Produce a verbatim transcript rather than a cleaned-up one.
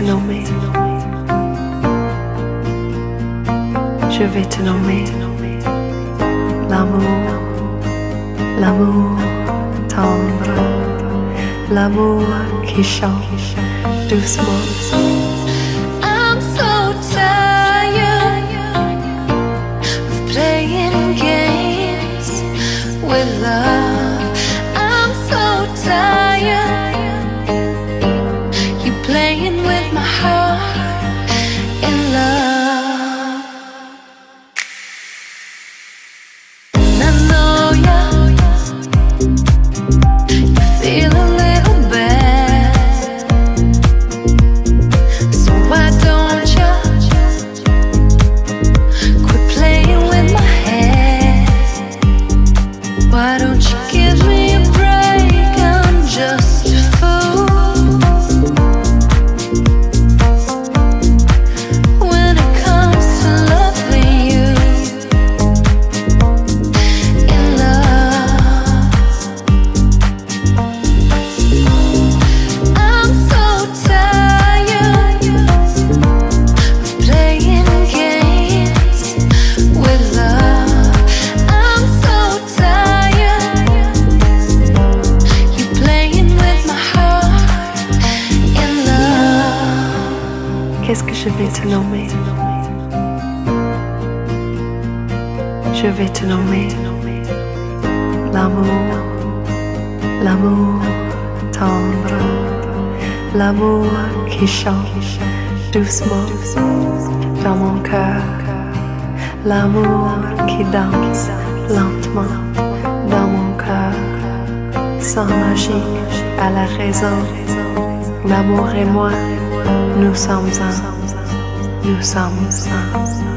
nommer. Je vais te nommer l'amour, l'amour tendre, l'amour qui chante doucement. I'm so tired of playing games with love. I'm so tired, you playing with my heart in love. And I know ya, you feel a little bad, so why don't ya quit playing with my head? Why don't you give me a break? I'm just a fool when it comes to loving you in love. I'm so tired of playing games with love. I'm so tired, you playing with my heart in love. Qu'est-ce que je vais te nommer? Je vais te nommer l'amour, l'amour tendre, l'amour qui chante doucement dans mon cœur, l'amour qui danse lentement dans mon cœur, sans magie à la raison. L'amour et moi, nous sommes un, nous sommes un.